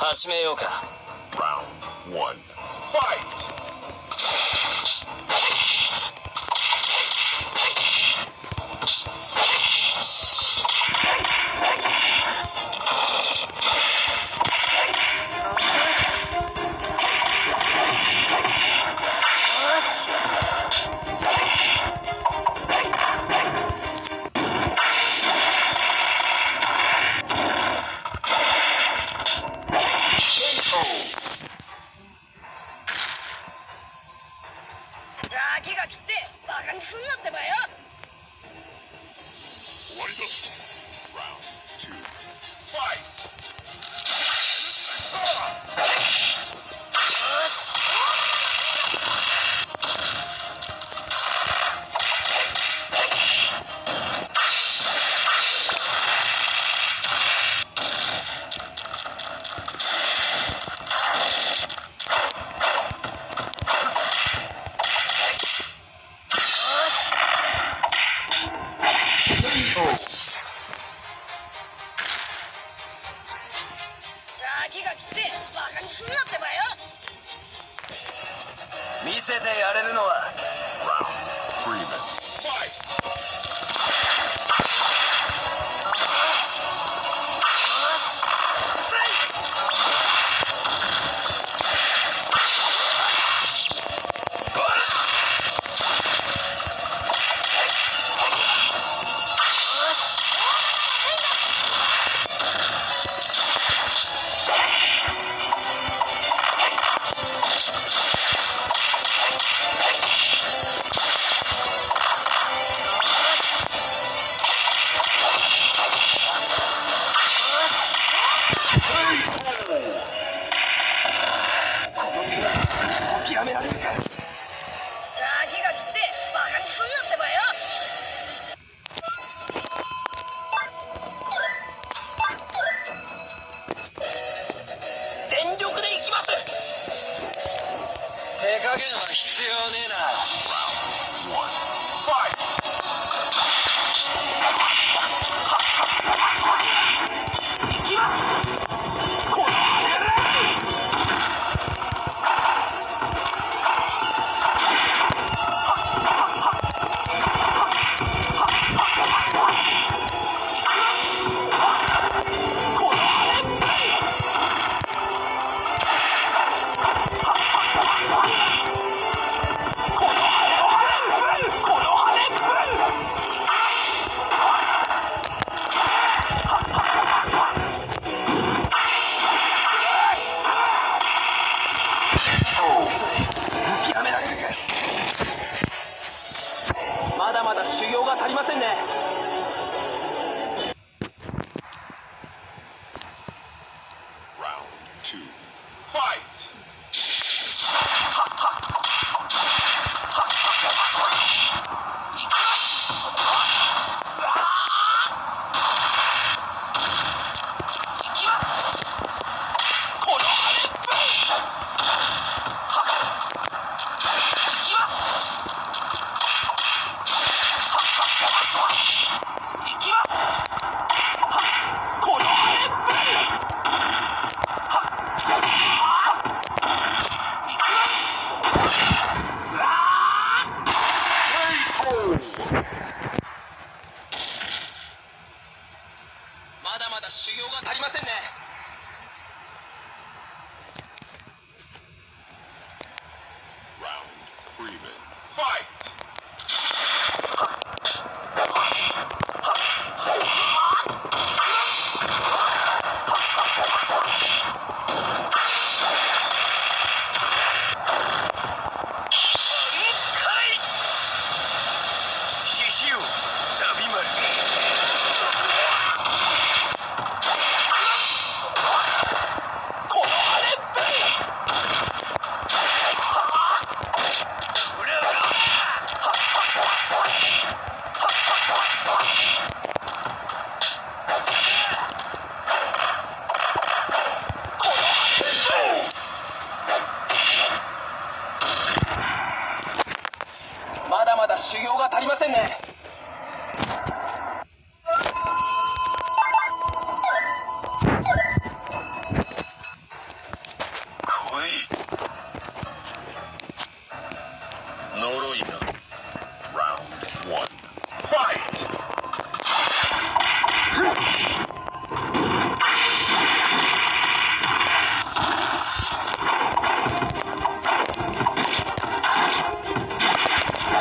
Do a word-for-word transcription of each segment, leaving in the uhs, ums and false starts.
始めようか。 Round one. Fight! 気が切ってバカにすんなってばよ。 終わりだ。Round two. Fight! 気が切ってバカにすんなってばよ。 見せてやれるのは Round Freeman. Fight! やめられるか。 気が切ってバカにすんなってばよ。全力で行きます。 手加減は必要ねえな。 Round one. Fight! やめられるか。 まだまだ修行が足りませんね。 Round two. Fight! まだまだ修行が足りませんね。 Round Freeman. Fight! まだまだ修行が足りませんね。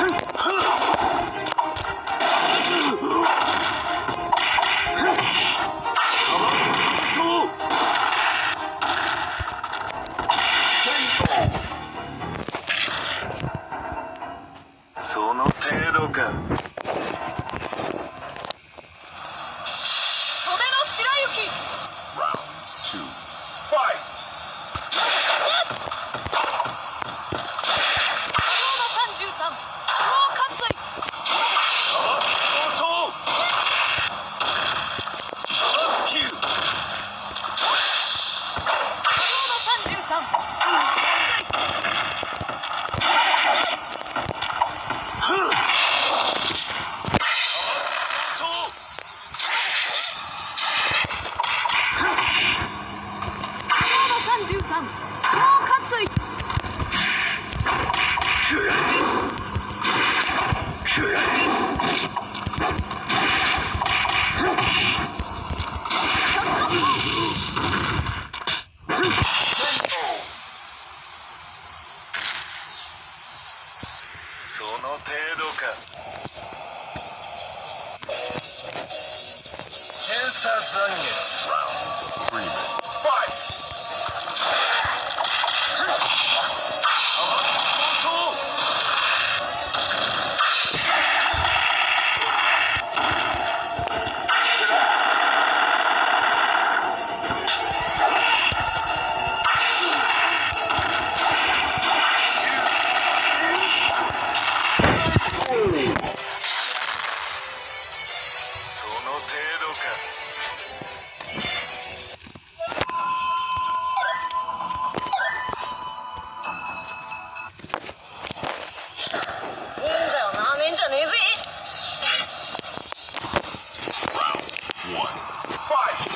その程度か。 袖の白雪 Round two. Fight! さんじゅうさん不活水そうきゅうさんじゅうさんそうさんじゅうさん不活水その程度か。天差残月 Round three. Fight! その程度か。 忍者をなめんじゃねえぜ Round one. Fight!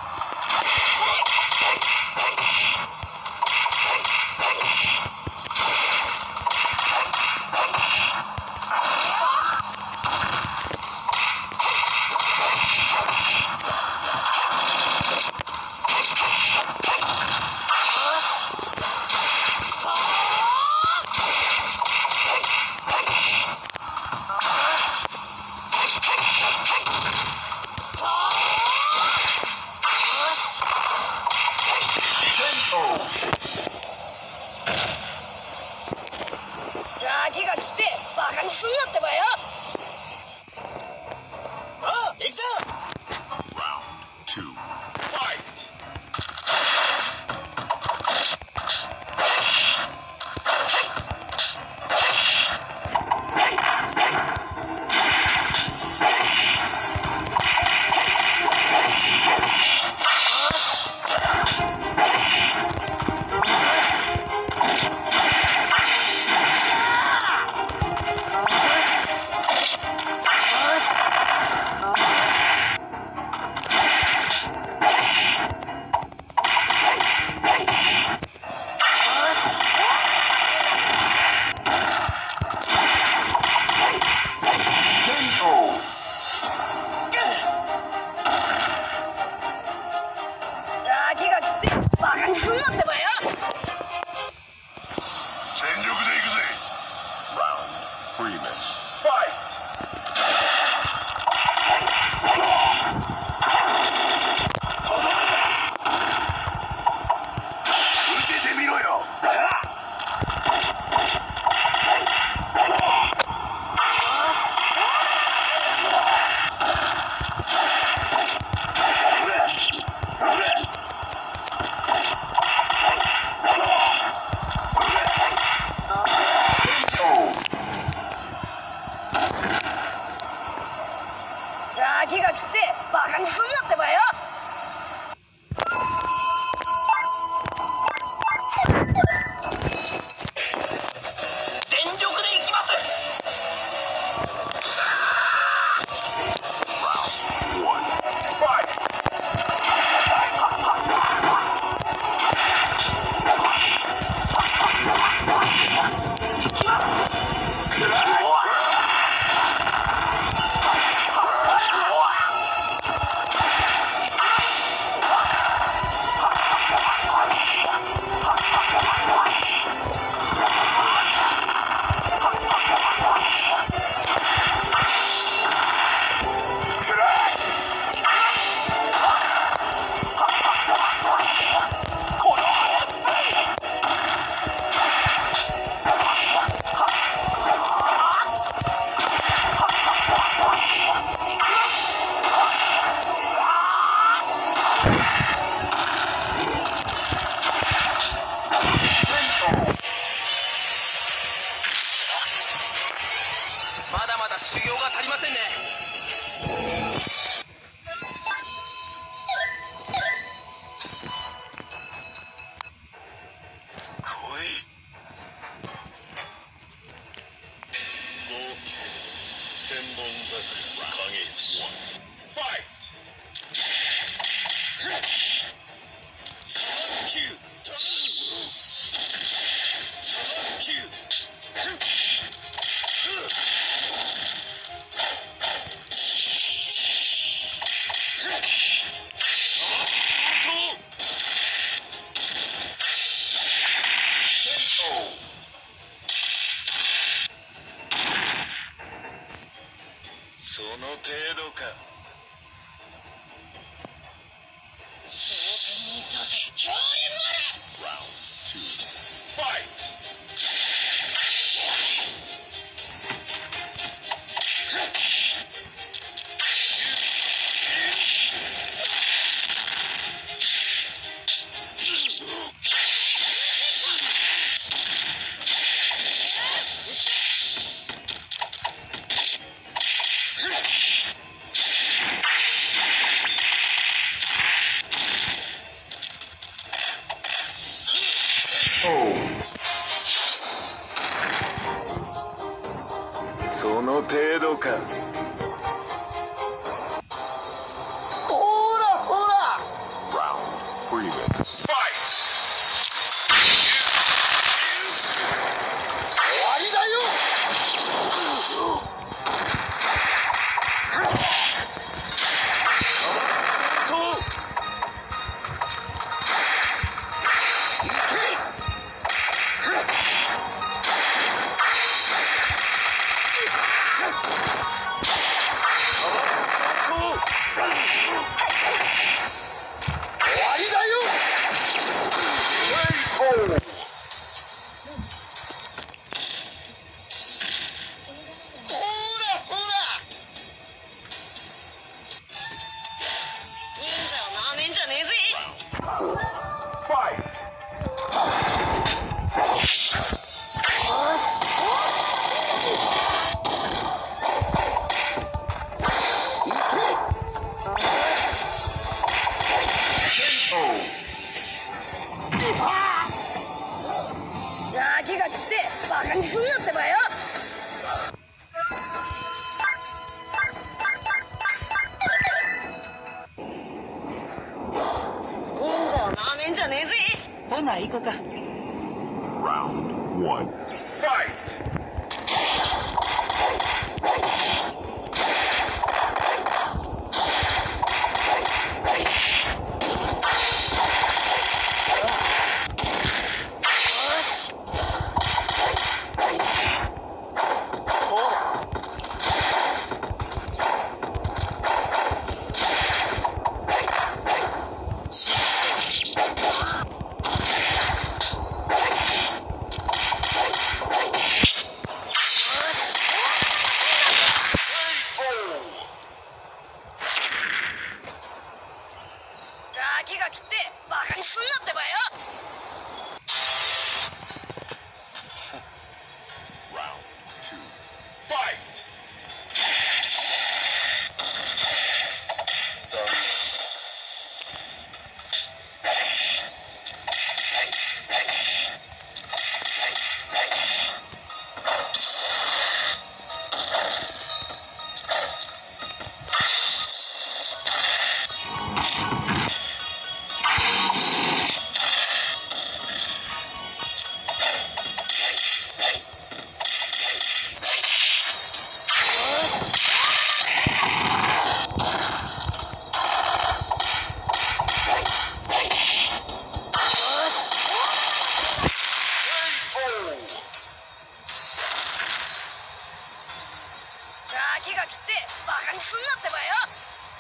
ガキが来てバカにすんなってばよああ行くぞ。 Round two. Fight! ガキが来てバカにすんなってばよ全力で行くぜ Round three men. Fight! 受けてみろよ。 まだまだ修行が足りませんね。 来い。 千本桜影ファイその程度か。 ファイその程度か。 ほらほら。 Round three minutes. Fight! 終わりだよ。 Fight! ガキが来てバカにすんなってばよ。忍者をなめんじゃねえぜ。 ほな行こか。 Round one. Fight! よし。ガキが来てバカにすんなってばよ。 Round two. Fight! ガキが来てバカにすんなってばよ。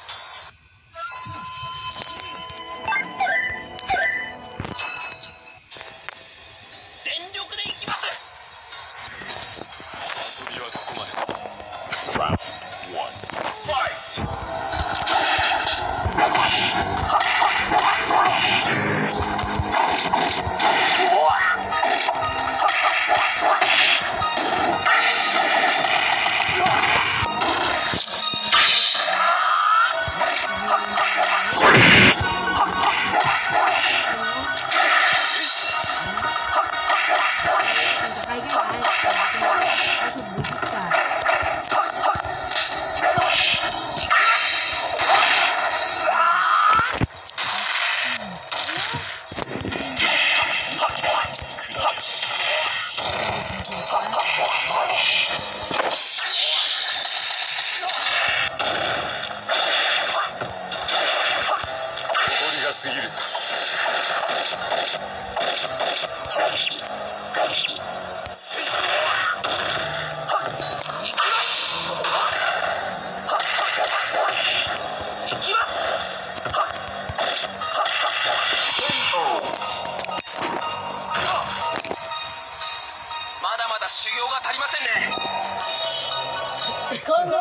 全力で行きます。 遊びはここまで。 Round one. Fight! うわこの